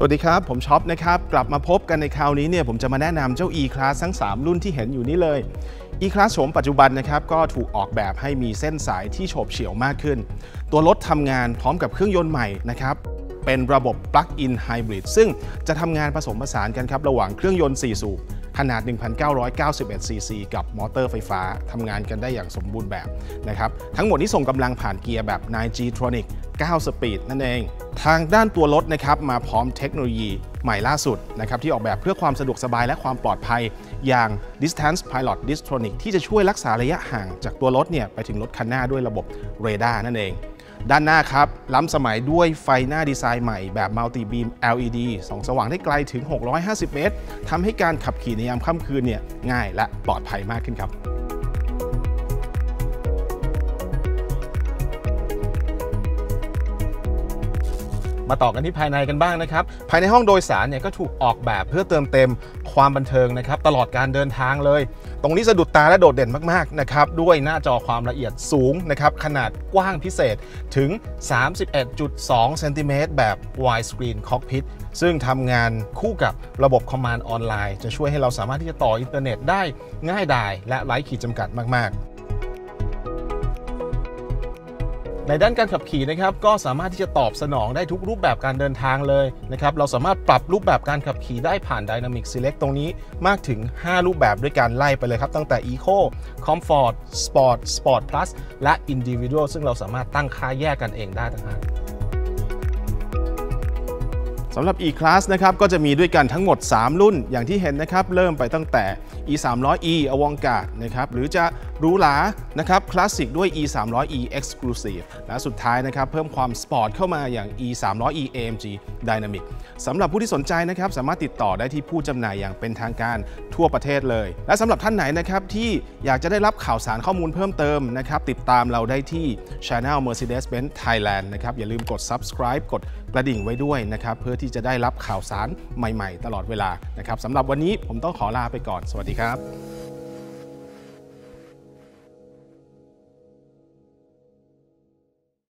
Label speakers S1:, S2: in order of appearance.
S1: สวัสดีครับผมช็อปนะครับกลับมาพบกันในคราวนี้เนี่ยผมจะมาแนะนำเจ้า E-Class ทั้ง3รุ่นที่เห็นอยู่นี้เลย E-Class โฉมปัจจุบันนะครับก็ถูกออกแบบให้มีเส้นสายที่โฉบเฉี่ยวมากขึ้นตัวรถทำงานพร้อมกับเครื่องยนต์ใหม่นะครับเป็นระบบ Plug-in Hybrid ซึ่งจะทำงานผสมผสานกันครับระหว่างเครื่องยนต์4สูบขนาด 1,991 ซีซีกับมอเตอร์ไฟฟ้าทำงานกันได้อย่างสมบูรณ์แบบนะครับทั้งหมดที่ส่งกำลังผ่านเกียร์แบบ 9G-tronic 9 สปีดนั่นเองทางด้านตัวรถนะครับมาพร้อมเทคโนโลยีใหม่ล่าสุดนะครับที่ออกแบบเพื่อความสะดวกสบายและความปลอดภัยอย่าง Distance Pilot Distronic ที่จะช่วยรักษาระยะห่างจากตัวรถเนี่ยไปถึงรถคันหน้าด้วยระบบเรดาร์นั่นเองด้านหน้าครับล้ำสมัยด้วยไฟหน้าดีไซน์ใหม่แบบ Multi Beam LED ส่องสว่างได้ไกลถึง650 เมตรทำให้การขับขี่ในยามค่ำคืนเนี่ยง่ายและปลอดภัยมากขึ้นครับมาต่อกันที่ภายในกันบ้างนะครับภายในห้องโดยสารเนี่ยก็ถูกออกแบบเพื่อเติมเต็มความบันเทิงนะครับตลอดการเดินทางเลยตรงนี้สะดุดตาและโดดเด่นมากๆนะครับด้วยหน้าจอความละเอียดสูงนะครับขนาดกว้างพิเศษถึง 31.2 เซนติเมตรแบบ Widescreen Cockpit ซึ่งทำงานคู่กับระบบคอมมานด์ออนไลน์จะช่วยให้เราสามารถที่จะต่ออินเทอร์เน็ตได้ง่ายดายและไร้ขีดจำกัดมากๆในด้านการขับขี่นะครับก็สามารถที่จะตอบสนองได้ทุกรูปแบบการเดินทางเลยนะครับเราสามารถปรับรูปแบบการขับขี่ได้ผ่าน Dynamic Select ตรงนี้มากถึง5รูปแบบด้วยการไล่ไปเลยครับตั้งแต่ Eco Comfort Sport Sport Plus และ Individual ซึ่งเราสามารถตั้งค่าแยกกันเองได้ต่างหากสำหรับ E-Class นะครับก็จะมีด้วยกันทั้งหมด3รุ่นอย่างที่เห็นนะครับเริ่มไปตั้งแต่ E300e Avantgarde นะครับหรือจะหรูหรานะครับคลาสสิกด้วย E300e Exclusive และสุดท้ายนะครับเพิ่มความสปอร์ตเข้ามาอย่าง E300e AMG Dynamic สำหรับผู้ที่สนใจนะครับสามารถติดต่อได้ที่ผู้จำหน่ายอย่างเป็นทางการทั่วประเทศเลยและสำหรับท่านไหนนะครับที่อยากจะได้รับข่าวสารข้อมูลเพิ่มเติมนะครับติดตามเราได้ที่ Channel Mercedes-Benz Thailand นะครับอย่าลืมกด Subscribe กดกระดิ่งไว้ด้วยนะครับเพื่อที่จะได้รับข่าวสารใหม่ๆตลอดเวลานะครับสำหรับวันนี้ผมต้องขอลาไปก่อนสวัสดีครับ